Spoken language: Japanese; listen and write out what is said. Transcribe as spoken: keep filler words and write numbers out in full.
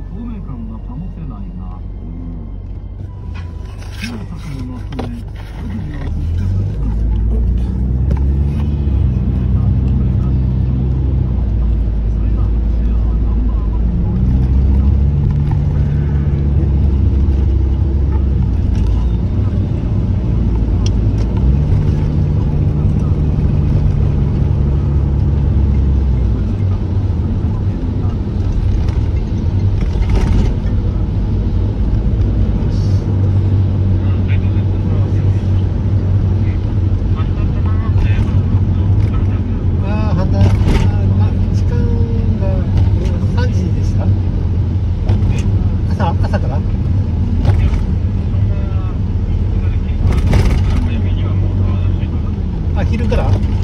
透明感が保てないな。小さくのマスで海を振ってくる。 昼から